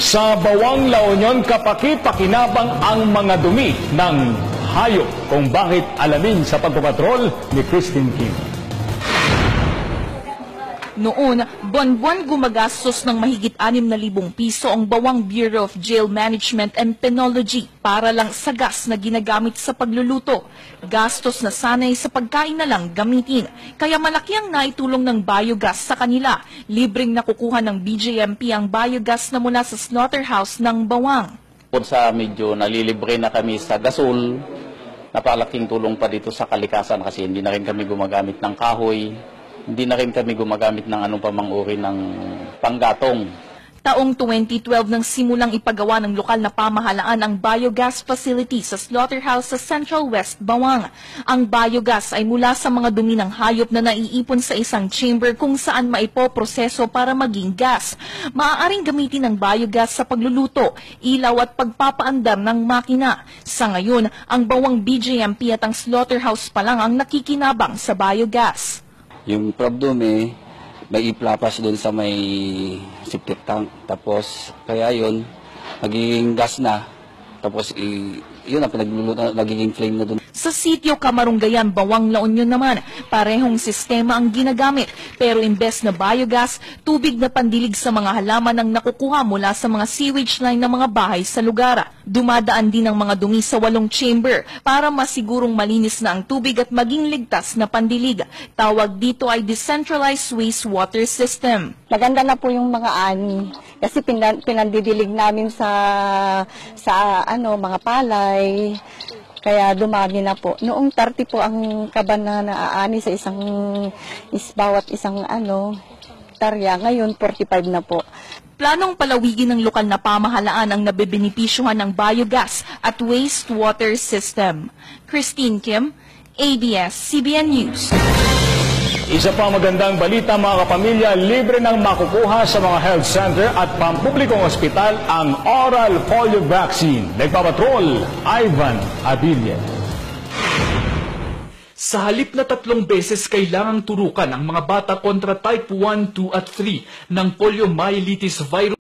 Sa Bauang, La Union, kapaki-pakinabang ang mga dumi ng hayop. Kung bakit, alamin sa pagpapatrol ni Christine Kim. Noon, buwan-buwan gumagastos ng mahigit 6,000 piso ang Bauang Bureau of Jail Management and Penology para lang sa gas na ginagamit sa pagluluto. Gastos na sanay sa pagkain na lang gamitin. Kaya malaki ang naitulong ng biogas sa kanila. Libreng nakukuha ng BJMP ang biogas na mula sa Slaughterhouse ng Bauang. Bukod sa medyo nalilibre na kami sa gasol, napakalaking tulong pa dito sa kalikasan kasi hindi na rin kami gumagamit ng kahoy. Hindi na rin kami gumagamit ng anong pamang uri ng panggatong. Taong 2012 nang simulang ipagawa ng lokal na pamahalaan ang biogas facility sa Slaughterhouse sa Central West, Bauang. Ang biogas ay mula sa mga dumi ng hayop na naiipon sa isang chamber kung saan maipoproseso para maging gas. Maaaring gamitin ang biogas sa pagluluto, ilaw at pagpapaandar ng makina. Sa ngayon, ang Bauang BJMP at ang Slaughterhouse pa lang ang nakikinabang sa biogas. Yung problem may iplapas doon sa may septic tank. Tapos, kaya yun, magiging gas na. Tapos, yun ang pinagluluto, nagiging flame na doon. Sa sitio Kamarunggayan, Bauang, La Union naman, parehong sistema ang ginagamit. Pero imbes na biogas, tubig na pandilig sa mga halaman ang nakukuha mula sa mga sewage line ng mga bahay sa lugar. Dumadaan din ang mga dumi sa 8 chamber para masigurong malinis na ang tubig at maging ligtas na pandilig. Tawag dito ay Decentralized Wastewater System. Maganda na po yung mga ani kasi pinandidilig namin sa mga palay. Kaya dumami na po. Noong 30 po ang kaban na naaani sa bawat isang tarya. Ngayon 45 na po. Planong palawigin ng lokal na pamahalaan ang nabebenepisyuhan ng biogas at wastewater system. Christine Kim, ABS-CBN News. Isa pa magandang balita mga kapamilya, libre nang makukuha sa mga health center at pampublikong ospital ang oral polio vaccine. Nagpapatrol, Ivan Abilia. Sa halip na 3 beses kailangang turukan ang mga bata kontra type 1, 2 at 3 ng poliomyelitis virus.